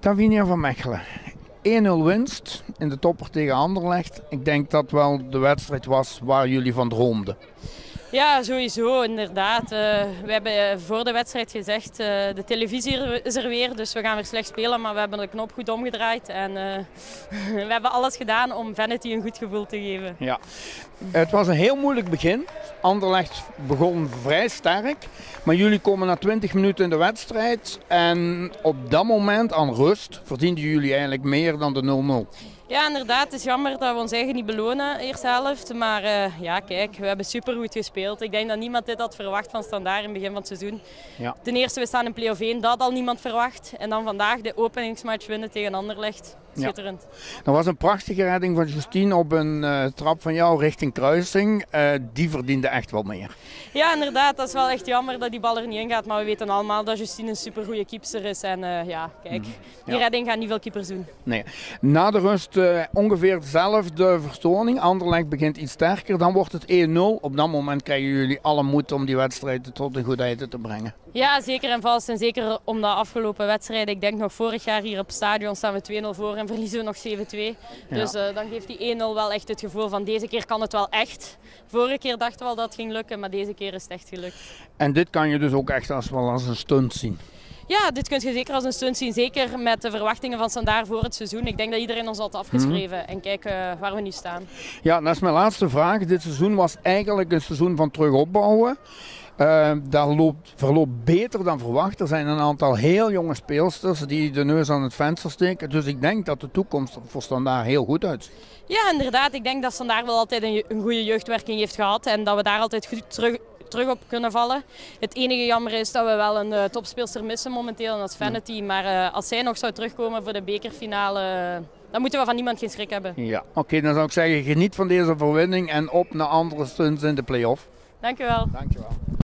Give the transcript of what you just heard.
Tavinia van Mechelen. 1-0 winst in de topper tegen Anderlecht. Ik denk dat wel de wedstrijd was waar jullie van droomden. Ja, sowieso, inderdaad. We hebben voor de wedstrijd gezegd, de televisie is er weer, dus we gaan weer slecht spelen. Maar we hebben de knop goed omgedraaid en we hebben alles gedaan om Vanity een goed gevoel te geven. Ja. Het was een heel moeilijk begin. Anderlecht begon vrij sterk. Maar jullie komen na 20 minuten in de wedstrijd. En op dat moment, aan rust, verdienden jullie eigenlijk meer dan de 0-0. Ja, inderdaad. Het is jammer dat we ons eigen niet belonen, eerste helft. Maar ja, kijk, we hebben supergoed gespeeld. Ik denk dat niemand dit had verwacht van Standaard in het begin van het seizoen. Ja. Ten eerste, we staan in play-off 1, dat had al niemand verwacht. En dan vandaag de openingsmatch winnen tegen Anderlecht. Schitterend. Ja. Er was een prachtige redding van Justine op een trap van jou richting kruising. Die verdiende echt wel meer. Ja, inderdaad. Dat is wel echt jammer dat die bal er niet in gaat. Maar we weten allemaal dat Justine een supergoeie keeper is. En ja, kijk, die redding gaan niet veel keepers doen. Nee. Na de rust ongeveer dezelfde vertoning. Anderlecht begint iets sterker. Dan wordt het 1-0. Op dat moment krijgen jullie alle moed om die wedstrijd tot een goed einde te brengen. Ja, zeker en vast. En zeker om de afgelopen wedstrijden. Ik denk nog vorig jaar hier op het stadion staan we 2-0 voor en verliezen we nog 7-2. Ja. Dus dan geeft die 1-0 wel echt het gevoel van deze keer kan het wel echt. Vorige keer dachten we al dat het ging lukken, maar deze keer is het echt gelukt. En dit kan je dus ook echt als een stunt zien? Ja, dit kun je zeker als een stunt zien. Zeker met de verwachtingen van Standaard voor het seizoen. Ik denk dat iedereen ons had afgeschreven. En kijk waar we nu staan. Ja, dat is mijn laatste vraag. Dit seizoen was eigenlijk een seizoen van terugopbouwen. Dat verloopt beter dan verwacht. Er zijn een aantal heel jonge speelsters die de neus aan het venster steken. Dus ik denk dat de toekomst voor Standaard heel goed uitziet. Ja, inderdaad. Ik denk dat Standaard wel altijd een goede jeugdwerking heeft gehad. En dat we daar altijd goed terug op kunnen vallen. Het enige jammer is dat we wel een topspeelster missen momenteel. En dat is Vanity. Maar als zij nog zou terugkomen voor de bekerfinale, dan moeten we van niemand geen schrik hebben. Ja, oké, dan zou ik zeggen, geniet van deze overwinning en op naar andere stunts in de play-off. Dank u wel. Dank je wel.